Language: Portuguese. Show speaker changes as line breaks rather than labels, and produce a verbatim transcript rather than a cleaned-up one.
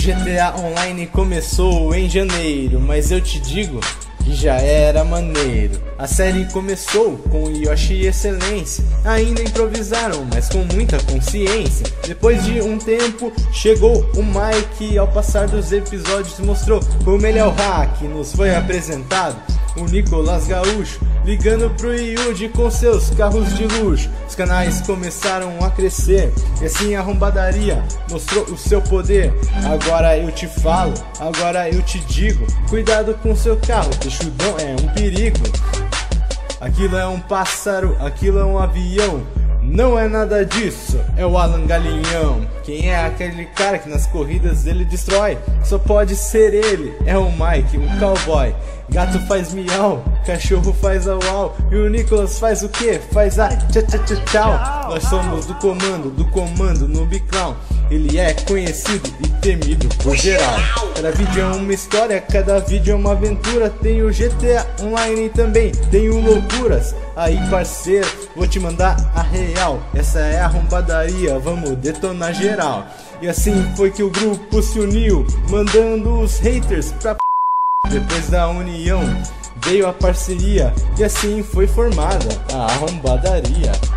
G T A Online começou em janeiro, mas eu te digo que já era maneiro. A série começou com Yoshi e Excelência, ainda improvisaram, mas com muita consciência. Depois de um tempo chegou o Mike, ao passar dos episódios mostrou como ele é o hack. Nos foi apresentado o Nicolas Gaúcho, ligando pro Yuji com seus carros de luxo. Os canais começaram a crescer e assim a Arrombadaria mostrou o seu poder. Agora eu te falo, agora eu te digo, cuidado com seu carro, Peixudão é um perigo. Aquilo é um pássaro, aquilo é um avião. Não é nada disso, é o Alan Galinhão. Quem é aquele cara que nas corridas ele destrói? Só pode ser ele, é o Mike, um cowboy. Gato faz miau, cachorro faz au au, e o Nicolas faz o que? Faz a tchau tchau tchau tchau. Nós somos do comando, do comando no Biclown. Ele é conhecido e temido por geral. Cada vídeo é uma história, cada vídeo é uma aventura. Tem o G T A Online também, tem o Loucuras. Aí parceiro, vou te mandar a real. Essa é a Arrombadaria, vamos detonar geral. E assim foi que o grupo se uniu, mandando os haters pra p***. Depois da união veio a parceria, e assim foi formada a Arrombadaria.